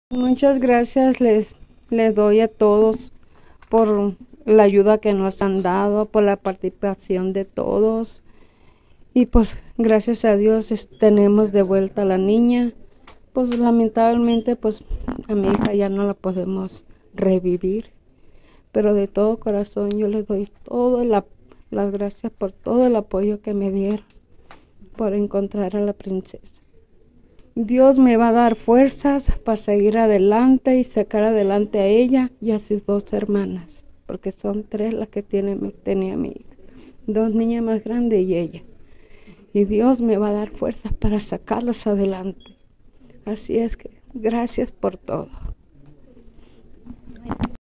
Muchas gracias les doy a todos por la ayuda que nos han dado, por la participación de todos. Y pues gracias a Dios tenemos de vuelta a la niña. Pues lamentablemente pues a mi hija ya no la podemos revivir. Pero de todo corazón yo les doy las gracias por todo el apoyo que me dieron por encontrar a la princesa. Dios me va a dar fuerzas para seguir adelante y sacar adelante a ella y a sus dos hermanas, porque son tres las que tenía mi hija, dos niñas más grandes y ella. Y Dios me va a dar fuerzas para sacarlos adelante. Así es que gracias por todo.